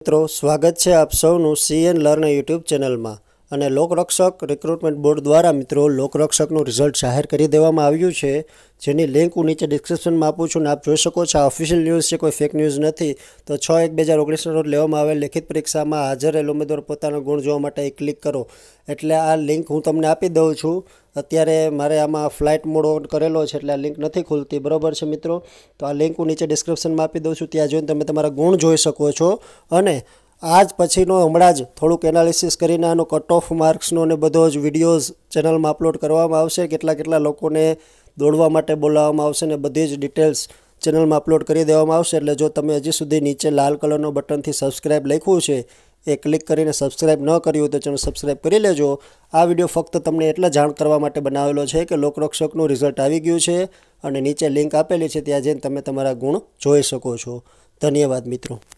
મિત્રો સ્વાગત છે આપ સૌનું સીએન લર્ન યુટ્યુબ ચેનલમાં અને લોકરક્ષક રિક્રુટમેન્ટ બોર્ડ દ્વારા મિત્રો લોકરક્ષકનું રિઝલ્ટ જાહેર કરી દેવામાં આવ્યું છે, જેની લિંક હું નીચે ડિસ્ક્રિપ્શનમાં આપું છું. અને આપ જોઈ શકો છો આ ઓફિશિયલ ન્યૂઝ છે, કોઈ ફેક ન્યૂઝ નથી. તો 6/1/2019 રોજ લેવામાં આવેલ લિખિત પરીક્ષામાં હાજર રહેલ ઉમેદવાર પોતાનો ગુણ જોવા માટે ક્લિક કરો. એટલે આ લિંક હું તમને આપી દઉં છું. અત્યારે મારે આમાં ફ્લાઇટ મોડ ઓન કરેલો છે એટલે આ લિંક નથી ખુલતી, બરાબર છે મિત્રો. તો આ લિંક હું નીચે ડિસ્ક્રિપ્શનમાં આપી દઉં છું, ત્યાં જોઈને તમે તમારા ગુણ જોઈ શકો છો. અને આજ પછીનો હમણાં જ થોડુંક એનાલિસિસ કરીને આનો કટ ઓફ માર્ક્સનો અને બધો જ વિડીયોઝ ચેનલમાં અપલોડ કરવામાં આવશે. કેટલા લોકોને દોડવા માટે બોલાવવામાં આવશે ને બધી જ ડિટેલ્સ ચેનલમાં અપલોડ કરી દેવામાં આવશે. એટલે જો તમે હજી સુધી નીચે લાલ કલરનો બટનથી સબસ્ક્રાઈબ લખ્યું છે એ ક્લિક કરીને સબસ્ક્રાઈબ ન કર્યું તો ચેનલ સબસ્ક્રાઈબ કરી લેજો. આ વિડીયો ફક્ત તમને એટલા જાણ કરવા માટે બનાવેલો છે કે લોકરક્ષકનું રિઝલ્ટ આવી ગયું છે અને નીચે લિંક આપેલી છે, ત્યાં જઈને તમે તમારા ગુણ જોઈ શકો છો. ધન્યવાદ મિત્રો.